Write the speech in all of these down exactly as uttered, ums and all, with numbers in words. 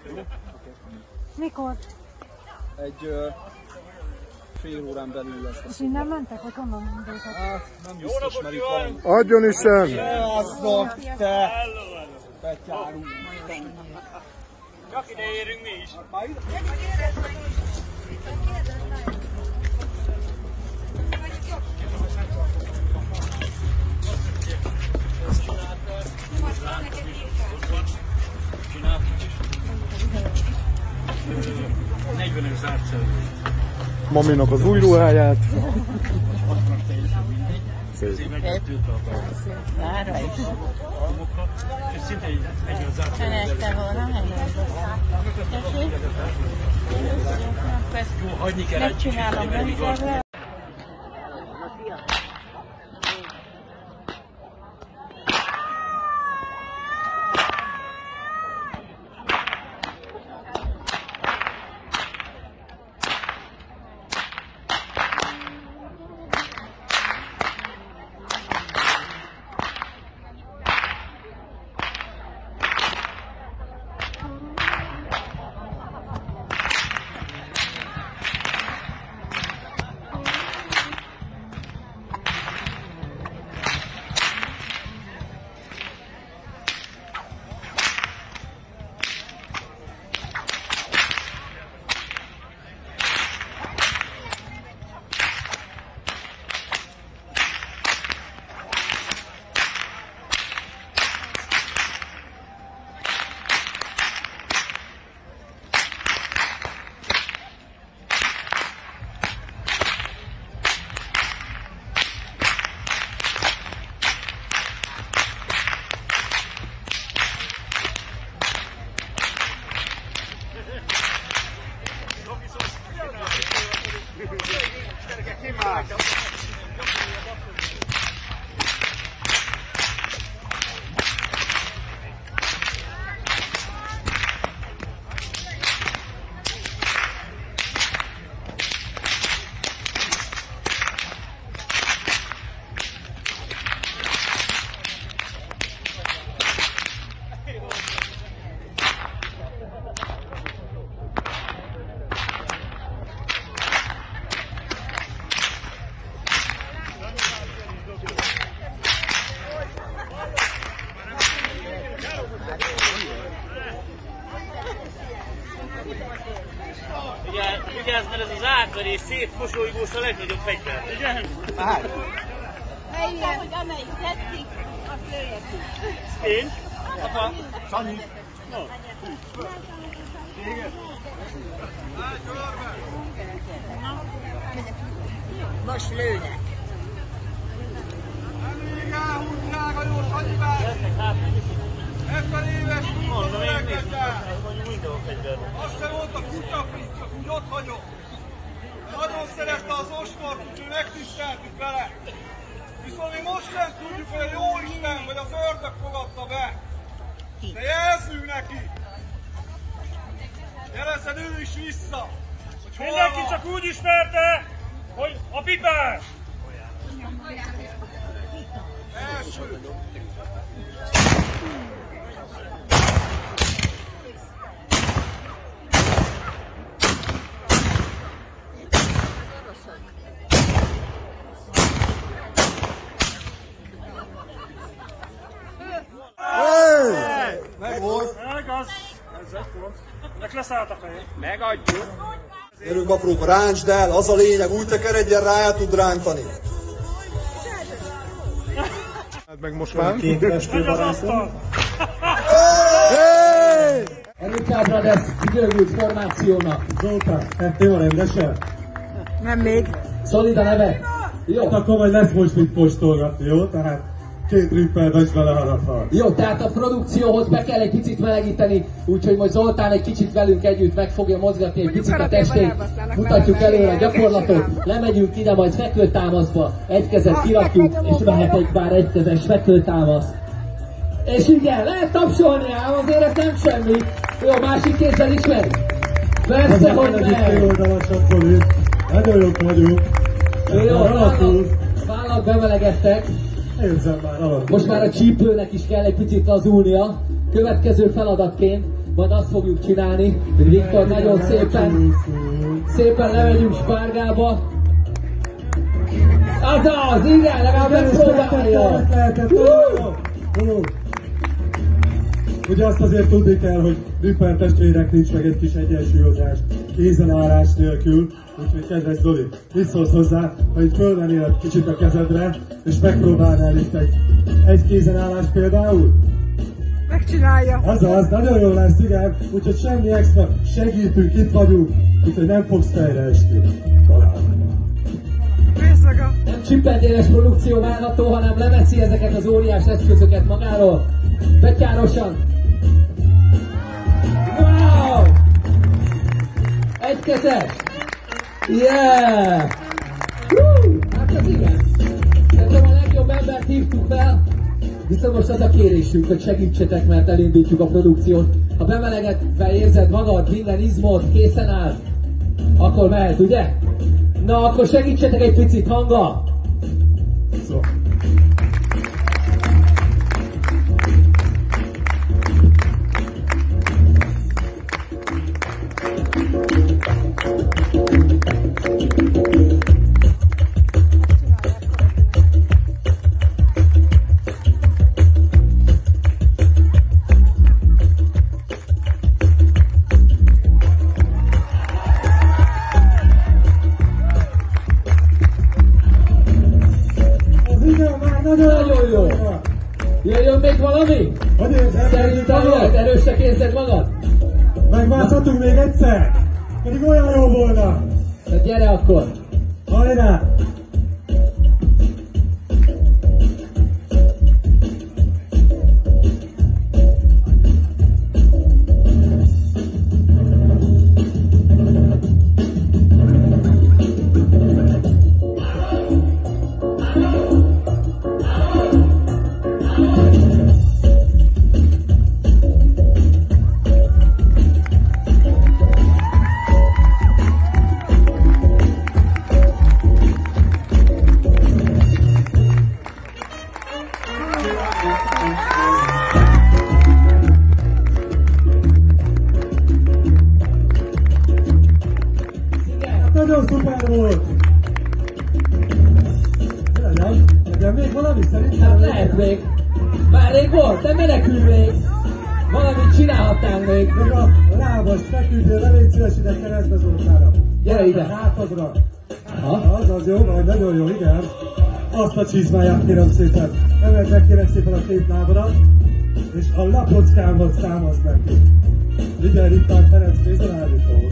Mikor? Egy uh, fél órán belül lesz. És innen mentek, vagy honnan indultak? Hát nem biztos, mert itt van. Adjon Isten! Sziasztok, te! Betyárunk. Csak ide érünk mi is. negyvenes zárt szervezet. Maminak az új ruháját. Vára is. És szinte egy egyben zárt szervezet. Te volna, Jó, hagyni kell egy kicsit, hogy van. Vigyázz, mert ez az ákverés szép mosolygós a legnagyobb fegyver. Igen? Hát. Igen, hogy amelyik tetszik, azt lője ki. Én? Apa? Sanyi? No. Most lőnek. Elég elhúz, drága jó Sanyibár! hetven éves Mondom, én kutyafegyver! nézd, mindenhol fegyver van. Azt sem volt a kutyafit, csak úgy ott hagyom. Nagyon szerette az ostort, úgyhogy megtiszteltük vele. Viszont mi most sem tudjuk, hogy a Jóisten vagy az ördög fogadta be. De jelzünk neki! Jelezed ő is vissza! Mindenki csak úgy ismerte, hogy a pipás! Első! Meg volt! Meg az! Ez egy pont. Ennek leszállt a feje. Megadjuk! Gyerünk aprók, ráncsd el, az a lényeg, úgy tekeredjen rá, el tud rántani. Hát meg most már. Megy az asztal! Erőkádra lesz kidőlült formációnak. Zoltán, tettél a rendesen? Nem még. Szolid a neve? Jó. Hát akkor majd lesz most mit postolgatni, jó? Tehát két rippel vagy vele haraphat. Jó, tehát a produkcióhoz be kell egy picit melegíteni, úgyhogy majd Zoltán egy kicsit velünk együtt meg fogja mozgatni egy picit a testét. Mutatjuk előre a gyakorlatot, lemegyünk ide majd fekvőtámaszba, egy kezet kirakjuk, és mehet egy pár egykezes fekvőtámasz. És igen, lehet tapsolni ám, azért ez nem semmi. Jó, másik kézzel is megy. Persze, hogy megy. Nagyon jók vagyunk. Jó, vállak bemelegettek. Érzem már alatt. Most már a csípőnek is kell egy picit lazulnia. Következő feladatként majd azt fogjuk csinálni, hogy Viktor nagyon szépen, szépen lemegyünk Spárgába. Azaz, igen, legalább megpróbálja! Ugye azt azért tudni kell, hogy Rüppel testvérek nincs meg egy kis egyensúlyozás kézenállás nélkül, úgyhogy kedves Zoli, mit szólsz hozzá, ha itt fölvennél kicsit a kezedre, és megpróbálnál itt egy, egy kézenállás például? Megcsinálja. Azaz, nagyon jó lesz, igen, úgyhogy semmi extra, segítünk, itt vagyunk, úgyhogy nem fogsz fejre esni. Talán. Nem csipendéles produkció várható, hanem leveszi ezeket az óriás eszközöket magáról. Betyárosan. Wow! Egykezes. Yeah! Woo! Hát ez igen. Szerintem a legjobb embert hívtuk fel. Viszont most az a kérésünk, hogy segítsetek, mert elindítjuk a produkciót. Ha bemelegedve érzed magad, minden izmod készen áll, akkor mehet, ugye? Na, akkor segítsetek egy picit hanggal! Szó. Nagyon jó! Jöjjön még valami? Szerintem vagy? Erősnek érzed magad? Megmászhatunk még egyszer? Pedig olyan jó volna! Hát gyere akkor! Hajrá! Nagyon szuper volt! Legyen, legyen még valami szerintem? Hát lehet még. Már rég volt, de menekülj még. Valamit csinálhatnánk még. Meg a lábas feküdjél, ne légy szíves ide keresztbe Zoltára. Gyere ide. Hátadra. Aha. Az, az jó, majd nagyon jó, igen. Azt a csizmáját kérem szépen. Emeld meg kérem szépen a két lábra, és a lapockámhoz számozd neki. Vigyel Rippán Ferenc kézzel állító.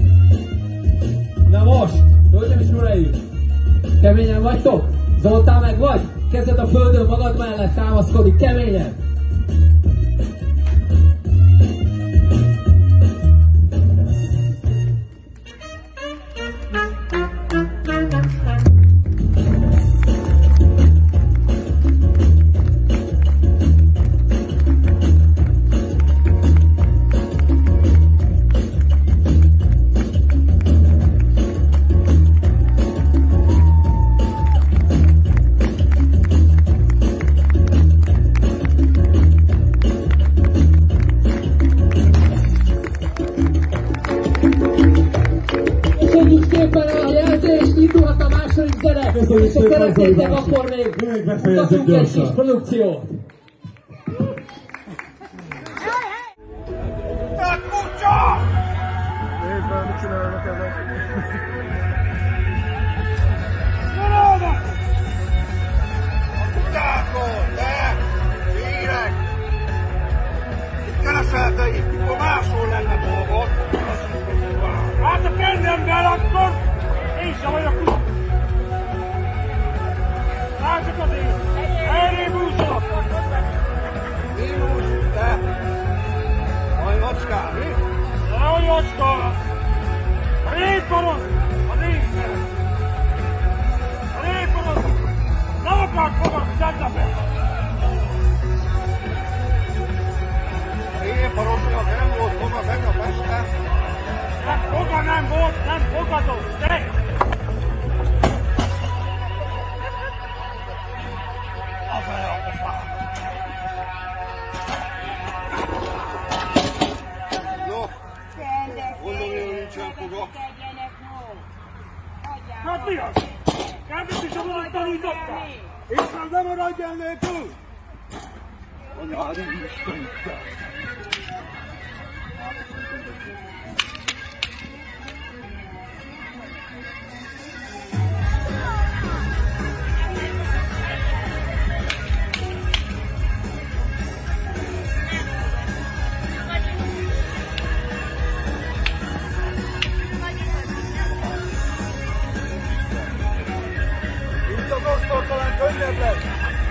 Na most, hölgyeim és uraim, keményen vagytok? Zoltán meg vagy? Kezed a földön magad mellett támaszkodik, keményen! Köszönjük szépen a jelzést, indulhat a második zene, és ha szeretnétek, akkor még mutatunk egy kis produkciót. Te kutya! Nézd már, mit csinálnak ezek. Gyere oda! A kutyákról, te! Hírek! Itt keresel te itt, mikor máshol lenne dolgod. Hát ha kendemben akkor én sem vagyok kutya. Lássuk az én! Erre búzolok! Én úgy, te! Majd macskál, mi? Nehogy macskál! A réparos az én szerep! A réparos nem akart fogad szedne be! A réparosnak nem volt foga tegnap este? Hát foga nem volt, nem fogadott, te! Afele a pofám! nem fogok. Hát mi az? Kábít is a vonattal úgy dobtál? István, nem maradj el nélkül! Anyád Isten! Itt az osztól talán könnyebb lesz!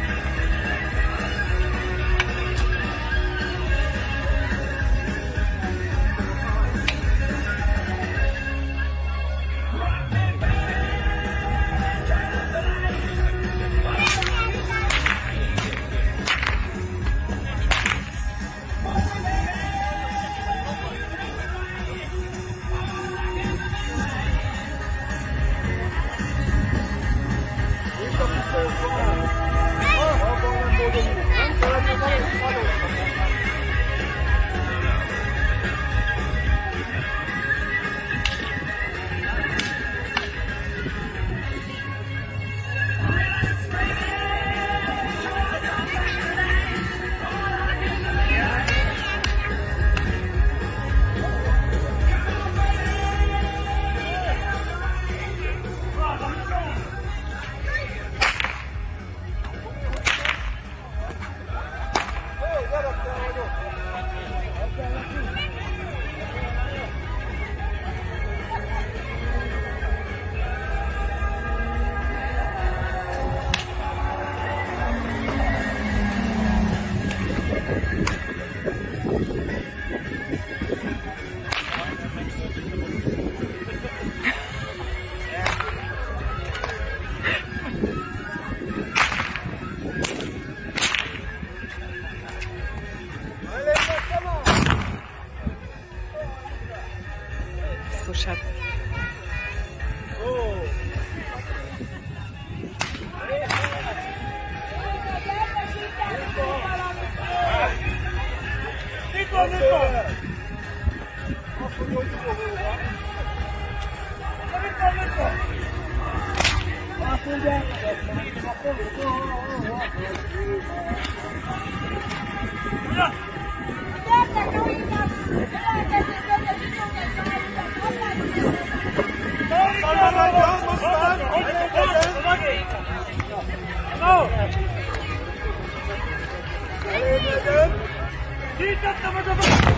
Basszus, Mikor, mikor? Azt mondja, hogy dobogóra. Mikor, mikor? Azt mondja, a polgóra. Kitettem az a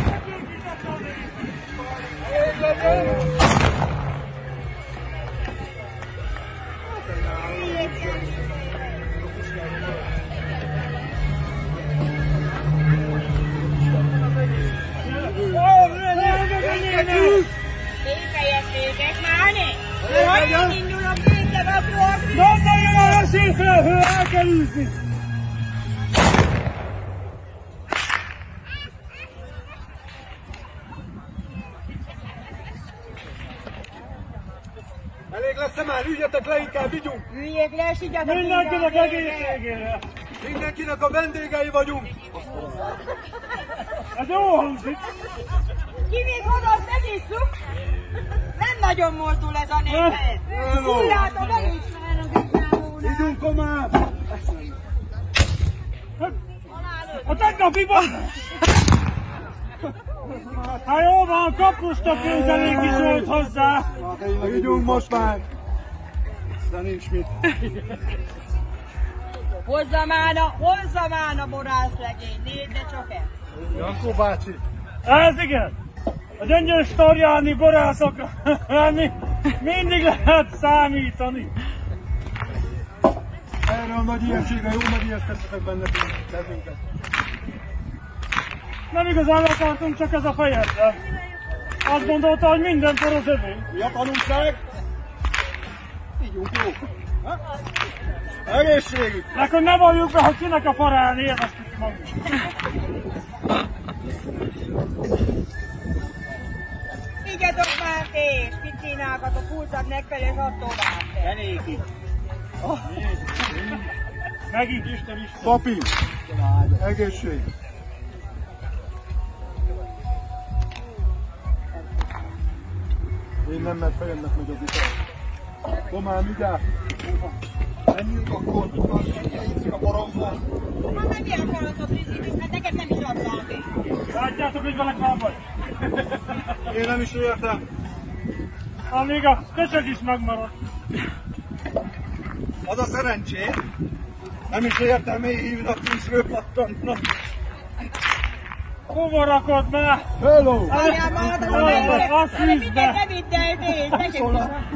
Békejességet válni! Hogyan indul a békevapról? Gondoljon a színfölhő, el kell űzni! Elég lesz-e már? Ügyetek le, inkább vigyunk! Üljék le, és igyatok Mindenkinek egészségére! Mindenkinek a vendégei vagyunk! Ez jó hangzik! Ki még hozott, megisszuk? Nem nagyon mozdul ez a népet! Úgy látom, elismernek egy nyávónál! Vigyunk komám! A tegnapiban! Hát jó van, kapuszta főzelék is volt hozzá! Vigyunk most már! De nincs mit. Hozza már a, hozza már a borászlegény, nézd de csak el! Jankó bácsi! Ez igen! A gyöngyös tarjáni borászokra mindig lehet számítani. Erre a nagy ilyenségre jó megijesztettetek bennünket. Nem igazán akartunk, csak ez a fejedre. Azt gondolta, hogy minden por az övé. Mi a tanulság? Vigyunk jó! Ha? Egészségük! Nekor ne valljuk be, hogy kinek a farán élveztük magunk. Vigyetok már és mit csinálgatok, húzzad megfelé, és add tovább. Fenéki! Megint Isten Isten. Papi! Egészség! Én nem, mert fejemnek megy az ital. Tomán, vigyázz! Menjünk akkor, menjünk a baromból. Hát nem ilyen akarod a brizibit, hát neked nem is adnám még. Látjátok, hogy velek hal vagy? Én nem is értem. Amíg a köcsög is megmarad. Az a szerencsé. Nem is értem, miért hívnak, és fölpattannak. Hova rakod már? Hello! Várjál már, az a melyik. Azt hisz be! Ne vidd el, nézd, neked is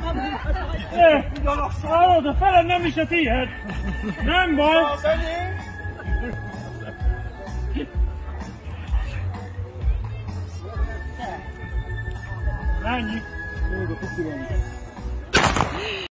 Eh, hallod, a feled nem is a tiéd. Nem baj. Az enyém. Ennyi. Még a pici van.